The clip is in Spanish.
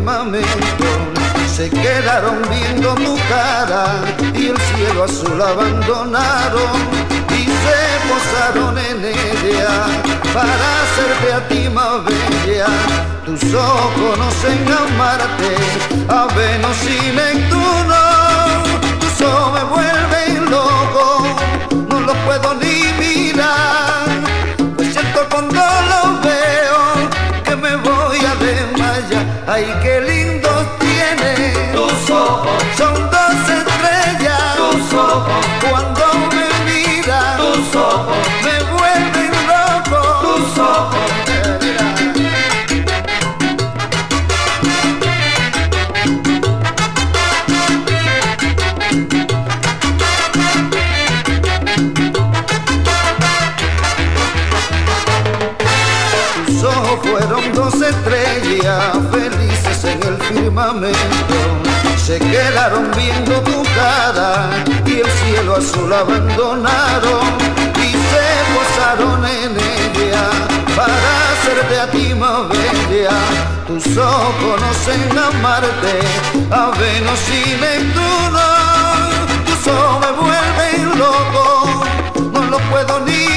firmamento se quedaron viendo tu cara y el cielo azul abandonaron y se posaron en ella para hacerte a ti más bella. Tus ojos conocen amarte a Venus y Neptuno. Tus ojos me vuelven loco, no los puedo ni mirar, pues siento cuando los veo que me voy a desmayar. Ay, qué lindos tienen tus ojos, son dos estrellas. tus ojos, Cuando me miran tus ojos, me vuelven loco. tus ojos. Tus ojos fueron dos estrellas felices en el firmamento, se quedaron viendo tu cara y el cielo azul abandonaron y se posaron en ella para hacerte a ti más bella. Tus ojos conocen amarte a Venus y Neptuno. Tus ojos me vuelven loco, no lo puedo ni